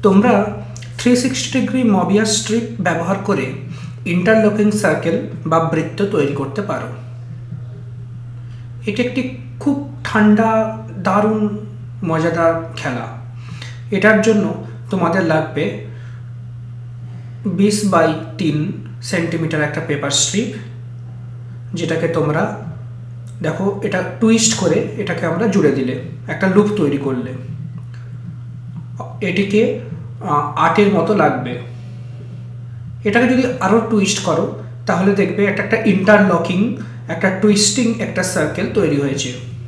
তোমরা 360 degree মবিয়াস strip ব্যবহার করে ইন্টারলকিং সার্কেল বা বৃত্ত তৈরি করতে পারো। এটি একটি খুব ঠান্ডা দারুণ মজাদার খেলা। এটার জন্য তোমাদের লাগবে 20 বাই 3 সেন্টিমিটার একটা পেপার স্ট্রিপ, যেটাকে তোমরা দেখো এটা টুইস্ট করে এটাকে আমরা জুড়ে দিলে একটা লুপ তৈরি করলে এটিকে 8-এর মতো লাগবে। এটাকে যদি আরও টুইস্ট করো তাহলে দেখবে একটা ইন্টারলকিং একটা টুইস্টিং একটা সার্কেল তৈরি হয়েছে।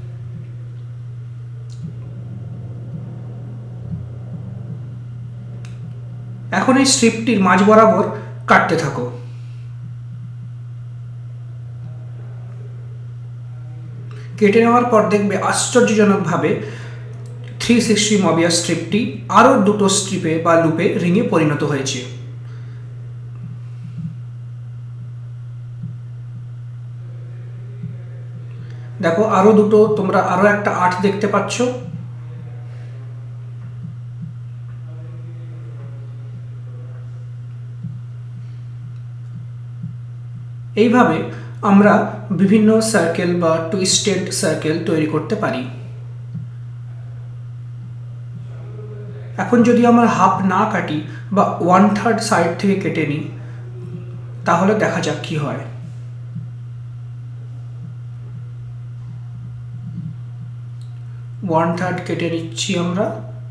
এখন এই স্ট্রিপটির মাঝ বরাবর কাটতে থাকো। কেটে নেওয়ার পর দেখবে আশ্চর্যজনকভাবে 360 মবিয়াস স্ট্রিপটি আরও দুটো স্ট্রিপে বা লুপে রিংয়ে পরিণত হয়েছে। দেখো আরও দুটো, তোমরা আরও একটা 8 দেখতে পাচ্ছ। এইভাবে আমরা বিভিন্ন সার্কেল বা টুইস্টেড সার্কেল তৈরি করতে পারি। এখন যদি আমরা হাফ না কাটি বা 1/3 সাইড থেকে কেটে নিই তাহলে দেখা যাক কি হয়। ওয়ান থার্ড কেটে নিচ্ছি আমরা।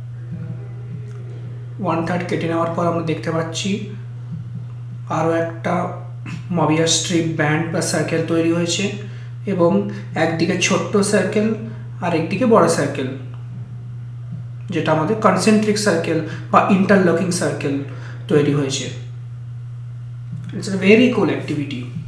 1/3 কেটে নেওয়ার পর আমরা দেখতে পাচ্ছি আরও একটা মবিয়াস স্ট্রিপ ব্যান্ড বা সার্কেল তৈরি হয়েছে এবং একদিকে ছোট্ট সার্কেল আর একদিকে বড় সার্কেল, যেটা আমাদের কনসেন্ট্রিক সার্কেল বা ইন্টারলকিং সার্কেল তৈরি হয়েছে। It's a very cool activity.